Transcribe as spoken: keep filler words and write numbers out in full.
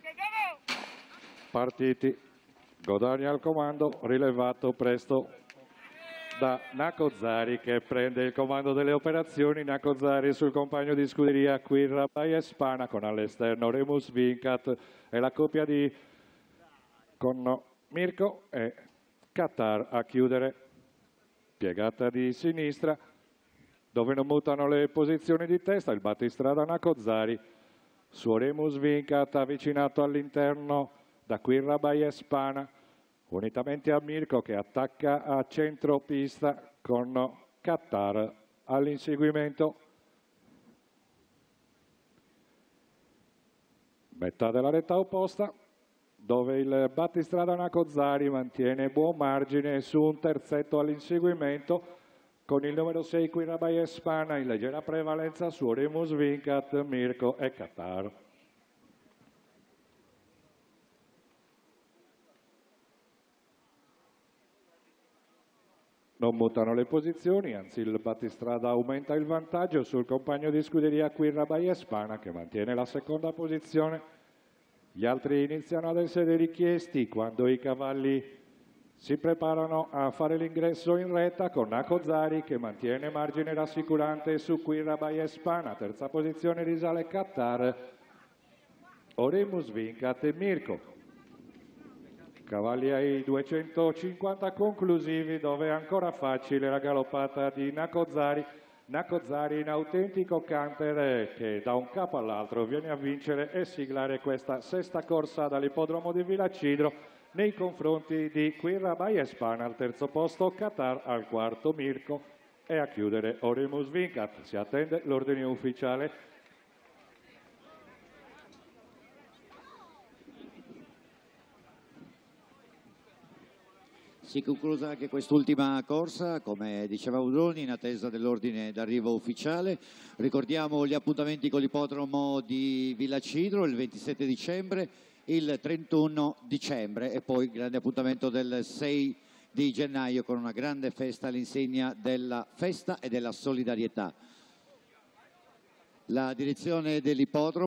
Partiti, Godani al comando, rilevato presto da Naco Zari che prende il comando delle operazioni. Naco Zari sul compagno di scuderia Quirra Baiespana con all'esterno Remus Vincat e la coppia di con Mirko e Qatar a chiudere. Piegata di sinistra dove non mutano le posizioni di testa, il battistrada Naco Zari su Remus Vincat avvicinato all'interno da Quirra Baiespana unitamente a Mirko che attacca a centro pista con Qatar all'inseguimento. Metà della retta opposta dove il battistrada Naco Zari mantiene buon margine su un terzetto all'inseguimento con il numero sei Quirra Baiespana in leggera prevalenza su Remus Vincat, Mirko e Qatar. Non mutano le posizioni, anzi il battistrada aumenta il vantaggio sul compagno di scuderia Quirra Baiespana che mantiene la seconda posizione. Gli altri iniziano ad essere richiesti quando i cavalli si preparano a fare l'ingresso in retta con Naco Zari che mantiene margine rassicurante su Quirra Baiespana. Terza posizione risale Qatar, Remus Vincat e Mirko. Cavalli ai duecentocinquanta conclusivi dove è ancora facile la galoppata di Naco Zari. Naco Zari in autentico camper che da un capo all'altro viene a vincere e siglare questa sesta corsa dall'ippodromo di Villacidro nei confronti di Quirra Baiespana al terzo posto, Qatar al quarto, Mirko e a chiudere Remus Vincat. Si attende l'ordine ufficiale. Si è conclusa anche quest'ultima corsa, come diceva Udroni, in attesa dell'ordine d'arrivo ufficiale. Ricordiamo gli appuntamenti con l'ippodromo di Villacidro il ventisette dicembre, il trentuno dicembre e poi il grande appuntamento del sei di gennaio con una grande festa all'insegna della festa e della solidarietà. La direzione dell'ippodromo